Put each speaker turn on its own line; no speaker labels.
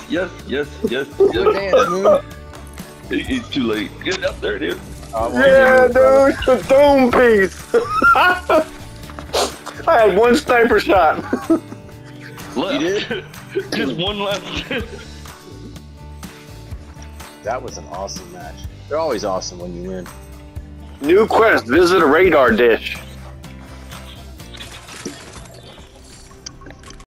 Yes, yes, yes,
Good
yes.
dance, Moon.
It's too late. Get up there, dude.
Yeah, dude, the doom piece. I had one sniper shot.
Left.
You did?
Just one left.
That was an awesome match. They're always awesome when you win.
New quest, visit a radar dish.